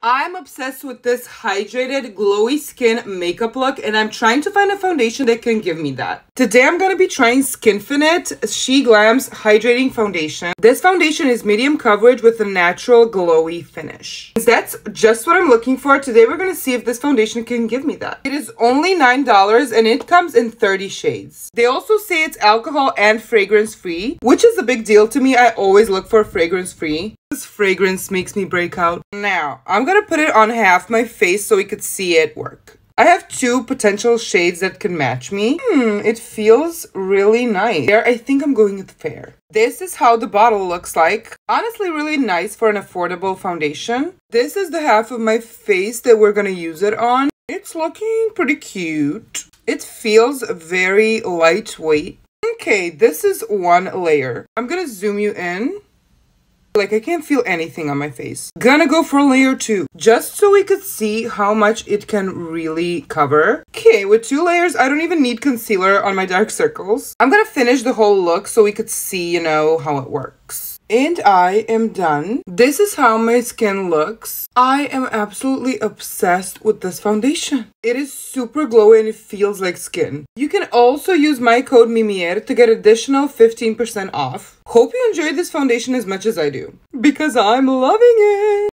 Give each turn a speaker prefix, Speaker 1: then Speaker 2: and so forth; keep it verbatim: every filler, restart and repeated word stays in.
Speaker 1: I'm obsessed with this hydrated, glowy skin makeup look, and I'm trying to find a foundation that can give me that. Today, I'm going to be trying Skinfinite SheGlam's Hydrating Foundation. This foundation is medium coverage with a natural, glowy finish. That's just what I'm looking for. Today, we're going to see if this foundation can give me that. It is only nine dollars, and it comes in thirty shades. They also say it's alcohol and fragrance-free, which is a big deal to me. I always look for fragrance-free. This fragrance makes me break out. Now, I'm gonna put it on half my face so we could see it work. I have two potential shades that can match me. Hmm, it feels really nice. There, I think I'm going with fair. This is how the bottle looks like. Honestly, really nice for an affordable foundation. This is the half of my face that we're gonna use it on. It's looking pretty cute. It feels very lightweight. Okay, this is one layer. I'm gonna zoom you in. Like, I can't feel anything on my face. Gonna go for layer two, just so we could see how much it can really cover. Okay, with two layers, I don't even need concealer on my dark circles. I'm gonna finish the whole look so we could see, you know, how it works. And I am done. This is how my skin looks. I am absolutely obsessed with this foundation. It is super glowy and it feels like skin. You can also use my code MIMIER to get additional fifteen percent off. Hope you enjoyed this foundation as much as I do, because I'm loving it.